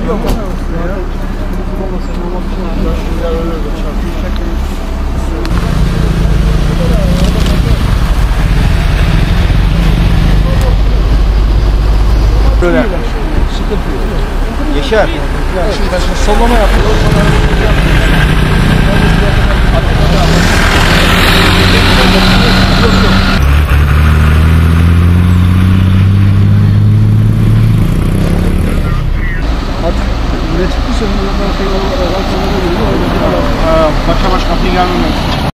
Yok. Böyle. Yaşar. Şimdi sollama yapıyor. Ne çıktı sen? Başa baş kapıyı gelmemek.